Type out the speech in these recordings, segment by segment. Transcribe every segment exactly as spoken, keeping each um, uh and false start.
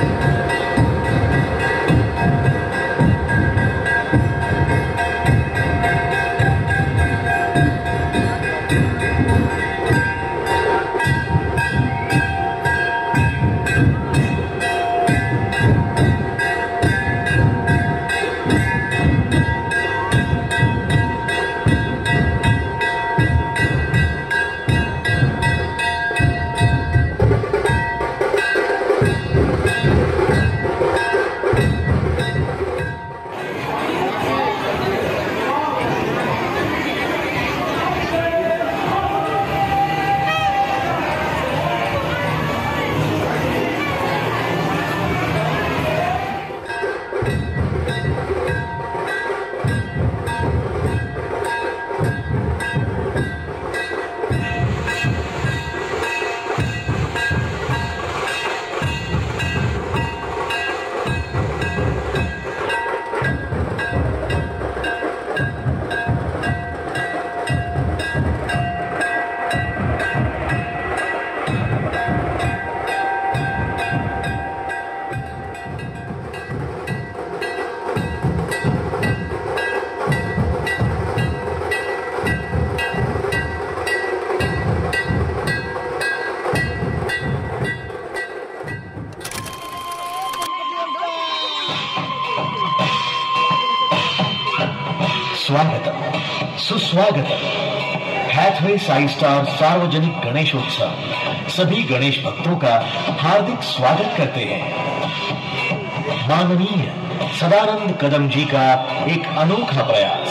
स्वागतम, सुस्वागतम। Hathaway Sai star सार्वजनिक गणेशोत्सव सभी गणेश भक्तों का हार्दिक स्वागत करते हैं। माननीय सदानंद कदम जी का एक अनोखा प्रयास।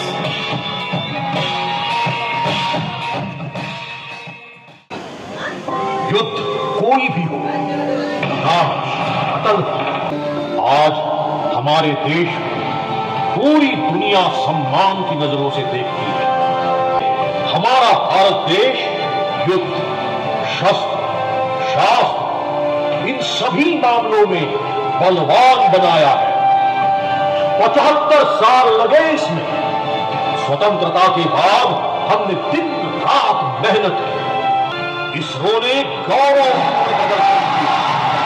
युद्ध कोई भी हो, राम अटल, आज हमारे देश पूरी दुनिया सम्मान की नजरों से देखती है। हमारा भारत देश युद्ध, शस्त्र, शास्त्र इन सभी मामलों में बलवान बनाया है। पचहत्तर साल लगे इसमें। स्वतंत्रता के बाद हमने दिन रात मेहनत की। इसरो ने गौरवपूर्ण प्रदर्शन किया।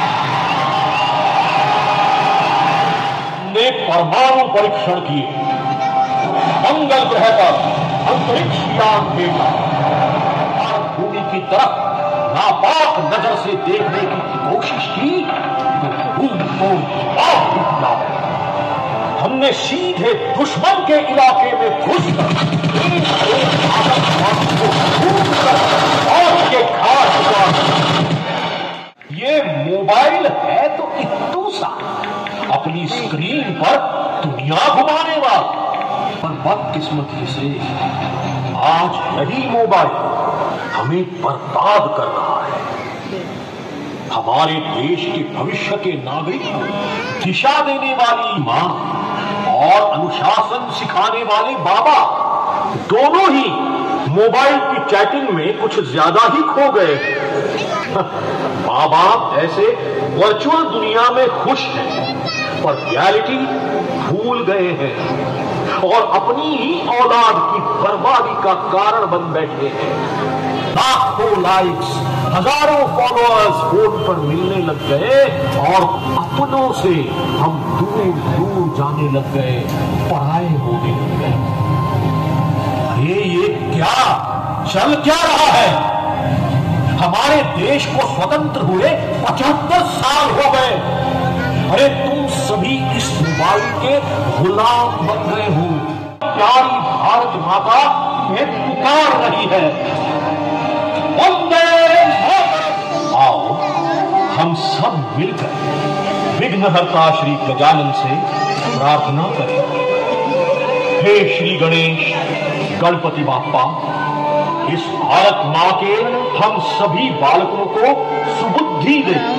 ने परमाणु परीक्षण किए, मंगल ग्रह पर अंतरिक्ष यान भेजा, भारत भूमि की तरफ नापाक नजर से देखने की कोशिश की तो भूमि को जवाब दिया। हमने सीधे दुश्मन के इलाके में घुसकर एक एक आतंकवादी को ढूंढकर और के घाट उतारा। ये मोबाइल है तो इत्तू सा, अपनी स्क्रीन पर दुनिया घुमाने वाला। पर बदकिस्मती से आज यही मोबाइल हमें बर्बाद कर रहा है। हमारे देश के भविष्य के नागरिक को दिशा देने वाली मां और अनुशासन सिखाने वाले बाबा दोनों ही मोबाइल की चैटिंग में कुछ ज्यादा ही खो गए। माँ बाप ऐसे वर्चुअल दुनिया में खुश हैं, पर रियलिटी भूल गए हैं और अपनी ही औलाद की बर्बादी का कारण बन बैठे हैं। लाखों लाइक्स, हजारों फॉलोअर्स फोन पर मिलने लग गए और अपनों से हम दूर दूर जाने लग गए, पराए होने लग गए। अरे ये क्या चल क्या रहा है? हमारे देश को स्वतंत्र हुए पचहत्तर साल हो गए। अरे तुम सभी इस मोबाइल के गुलाम बन गए हो। प्यारी भारत माता एक पुकार रही है, वंदे मातरम। आओ हम सब मिलकर विघ्नहर्ता श्री गजानन से प्रार्थना करें। हे श्री गणेश, गणपति बाप्पा, इस भारत माँ के हम सभी बालकों को सुबुद्धि दे।